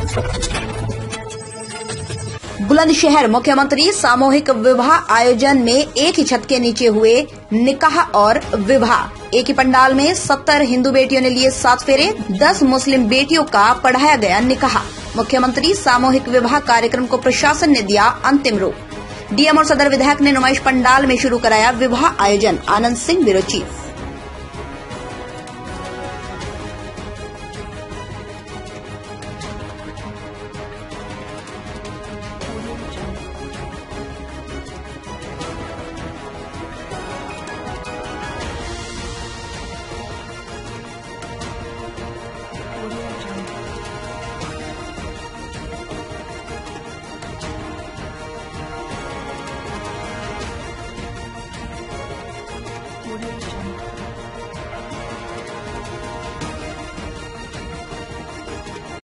बुलंदशहर मुख्यमंत्री सामूहिक विवाह आयोजन में एक ही छत के नीचे हुए निकाह और विवाह। एक ही पंडाल में 70 हिंदू बेटियों ने लिए 7 फेरे, 10 मुस्लिम बेटियों का पढ़ाया गया निकाह। मुख्यमंत्री सामूहिक विवाह कार्यक्रम को प्रशासन ने दिया अंतिम रूप। डीएम और सदर विधायक ने नुमाइश पंडाल में शुरू कराया विवाह आयोजन। Anand Singh bureau chief.